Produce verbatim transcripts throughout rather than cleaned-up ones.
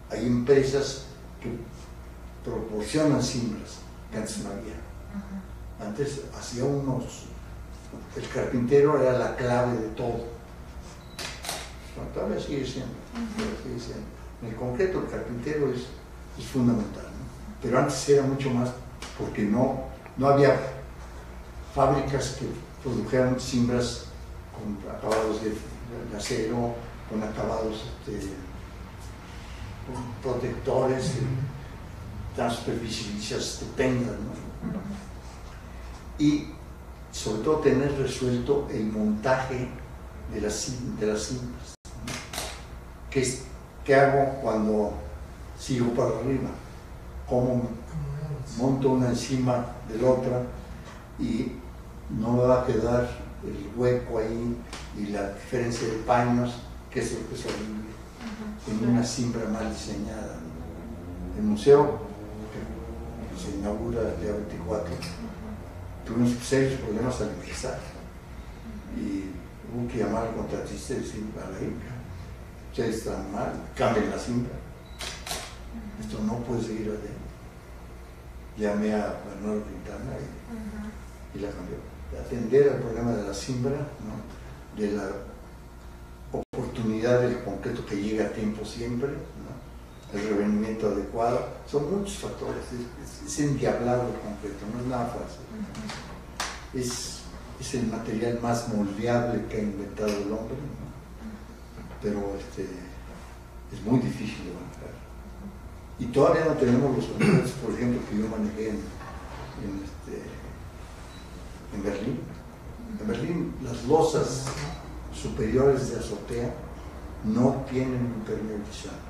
hay empresas que proporcionan cimbras que antes no había. Antes hacía unos, el carpintero era la clave de todo. Bueno, todavía sigue siendo, todavía sigue siendo. En el concreto el carpintero es, es fundamental, ¿no? Pero antes era mucho más porque no, no había fábricas que produjeran cimbras con acabados de, de acero, con acabados este, con protectores, tan superficiales estupendas, ¿no? Y sobre todo tener resuelto el montaje de las, de las cimbras. ¿Qué, es, ¿Qué hago cuando sigo para arriba? ¿Cómo monto una encima de la otra y no me va a quedar el hueco ahí y la diferencia de paños, que es lo que es horrible en una cimbra mal diseñada? El museo que se inaugura el día veinticuatro tuvimos serios problemas al empezar y hubo que llamar al contratista y decir a la Inca: ustedes están mal, cambien la cimbra, esto no puede seguir adelante. Llamé a Bernardo Quintana y, uh-huh. y la cambió. Atender al problema de la cimbra, ¿no? De la oportunidad del concreto que llega a tiempo siempre, ¿no? El revenimiento adecuado, son muchos factores. Es, es, es endiablado el concreto, no es nada fácil. Uh-huh. es, es el material más moldeable que ha inventado el hombre, ¿no? Pero este, es muy difícil de manejar. Y todavía no tenemos los concretos, por ejemplo, que yo manejé en, en, este, en Berlín. En Berlín las losas superiores de azotea no tienen impermeabilizante.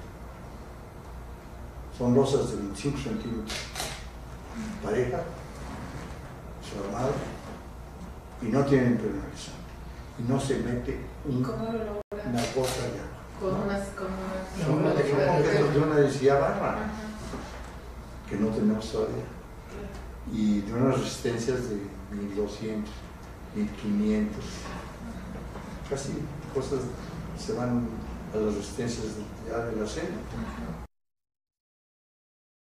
Son losas de veinticinco centímetros, pareja, su armado, y no tienen impermeabilizante. Y no se mete un, una gota de agua. Con unas, con unas, son una, de una densidad baja, que no tenemos todavía, y de unas resistencias de mil doscientos, mil quinientos, casi cosas se van a las resistencias ya del acero.